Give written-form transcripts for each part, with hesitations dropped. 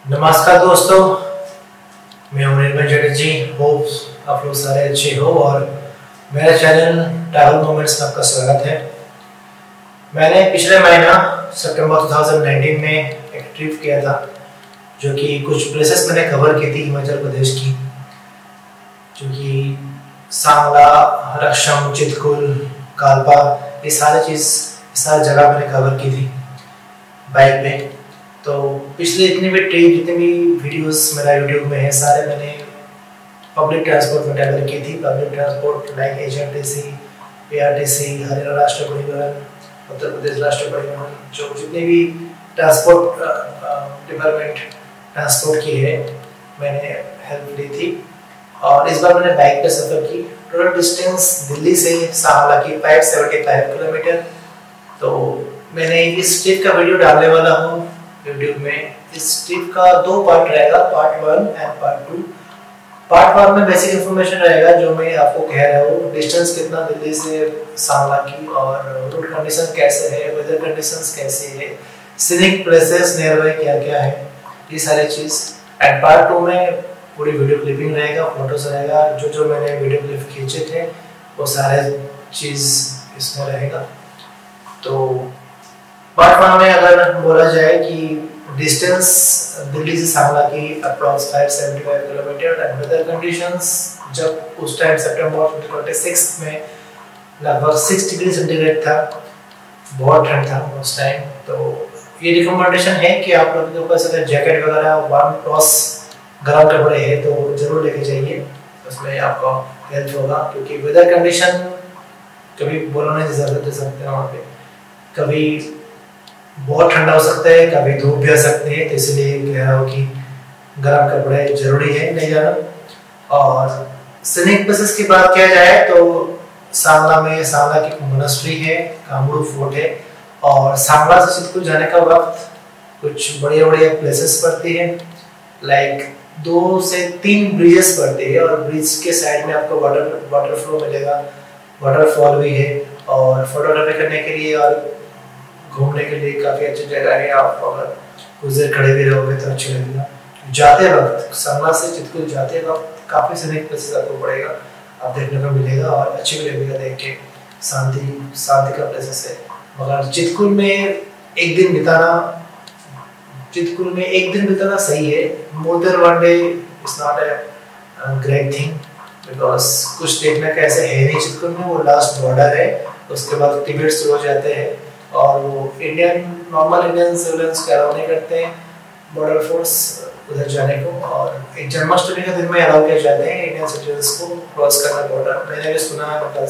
नमस्कार दोस्तों, मैं हूं चटर्जी। होप आप लोग सारे अच्छे हो और मेरे चैनल ट्रैवल मोमेंट्स में आपका स्वागत है। मैंने पिछले महीना सितंबर 2019 में एक ट्रिप किया था, जो कि कुछ प्लेसेस मैंने कवर की थी हिमाचल प्रदेश की, जो कि सांगला, रक्षम, चितकुल, कालपा, ये सारी जगह मैंने कवर की थी बाइक में। तो पिछले जितनी भी वीडियोस मेरा यूट्यूब में है, सारे मैंने पब्लिक ट्रांसपोर्ट में ट्रैवल की थी। Public transport like HRTC, PRTC, Haryana राष्ट्रीय परिवहन, उत्तर प्रदेश राष्ट्रीय परिवहन, जो जितने भी ट्रांसपोर्ट डिपार्टमेंट ट्रांसपोर्ट की है, मैंने हेल्प ली थी। और इस बार मैंने बाइक पे सफ़र की। टोटल डिस्टेंस दिल्ली से सांगला की 575 किलोमीटर। तो मैंने इस ट्रिप का वीडियो डालने वाला हूँ यूट्यूब में। इस ट्रिप का 2 पार्ट रहेगा, पार्ट 1 एंड पार्ट 2। पार्ट 1 में बेसिक इन्फॉर्मेशन रहेगा, जो मैं आपको कह रहा हूँ, डिस्टेंस कितना दिल्ली से सांगला की, और रोड कंडीशन कैसे है, वेदर कंडीशंस कैसे है, सीनिक प्लेसेस नियर बाय क्या क्या है, ये सारी चीज़। एंड पार्ट 2 में पूरी वीडियो क्लिपिंग रहेगा, फोटोज रहेगा, जो मैंने वीडियो क्लिप खींचे थे वो सारे चीज़ इसमें रहेगा। तो पार्ट 1 में अगर बोला जाए कि डिस्टेंस दिल्ली से सांगला की approx 575 kilometre and weather conditions, जब उस टाइम सितंबर 2026 में लगभग 6 डिग्री सेंटीग्रेड था, बहुत ठंड था उस टाइम। तो ये रिकमेंडेशन है कि आप लोगों के पास अगर जैकेट वगैरह वार्म क्लॉथ्स गर्म कपड़े हैं तो जरूर लेके जाइए, उसमें आपको हेल्प होगा। क्योंकि वेदर कंडीशन कभी बोलने की जरूरत दे सकते हैं वहाँ पे, कभी बहुत ठंडा हो सकता है, कभी धूप भी आ सकती है। तो इसलिए कह रहा हूँ कि गर्म कपड़े जरूरी है ले जाना। और सीनिक प्लेसेस की बात किया जाए तो सांगला की मोनास्ट्री है, कामरू फोर्ट है, और सांगला से चितकुल जाने का वक्त कुछ बढ़िया बढ़िया प्लेसेस पड़ती है। लाइक 2 से 3 ब्रिजेस पड़ते हैं, और ब्रिज के साइड में आपको वाटर फ्लो मिलेगा, वाटरफॉल भी है, और फोटोग्राफी करने के लिए और घूमने के लिए काफ़ी अच्छी जगह है। आप अगर कुछ देर खड़े भी रहोगे तो अच्छा लगेगा। जाते वक्त सांगला से चितकुल जाते वक्त काफ़ी सीनिक प्लेसेस आपको पड़ेगा, आप देखने को मिलेगा, और अच्छी भी लगेगा देख के। शांति का प्लेसेस है। मगर चितकुल में एक दिन बिताना सही है। More than 1 day is not a great thing, because कुछ देखने का ऐसे है नहीं चितकुल में। वो लास्ट बॉर्डर है, उसके बाद तिब्बत शुरू हो जाते हैं, और वो नॉर्मल इंडियन सिविलियंस को अलाउ नहीं करते हैं बॉर्डर फोर्स उधर जाने को। और एक जन्माष्टमी के दिन में अलाउ किया जाते हैं इंडियन सिटीजन्स को क्रॉस करना बॉर्डर। मैंने भी सुना है,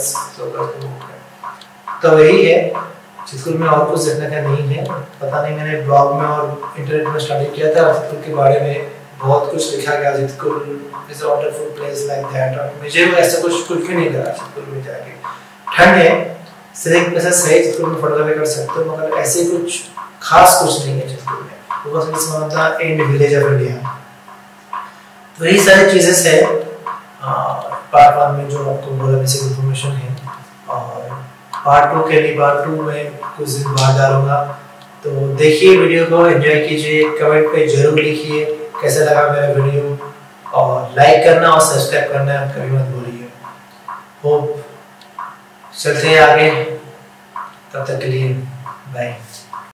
तो वही है। चितकुल में और कुछ देखने का नहीं है। पता नहीं, मैंने ब्लॉग में और इंटरनेट में स्टडी किया था चितकुल के बारे में, बहुत कुछ लिखा गया, Chitkul is a wonderful place like that. और मुझे ऐसा कुछ भी नहीं लगा चितकुल में जाके। ठंड है, सीनिक प्लेसेस है, चितकुल में फोटोग्राफी कर सकते हो, मगर ऐसे कुछ खास कुछ नहीं है चितकुल में, because it's one of the end village of India. तो यही सारी चीजें है पार्ट 1 में जो आपको बोला, बेसिक इन्फॉर्मेशन है। और पार्ट 2 के लिए पार्ट 2 में कुछ दिन बाद डालूंगा। तो देखिए वीडियो को, एंजॉय कीजिए, कमेंट पे जरूर लिखिए कैसा लगा मेरा वीडियो, और लाइक करना और सब्सक्राइब करना कभी मत भूलिए। होप चलते हैं आगे, तब तक के लिए बाय।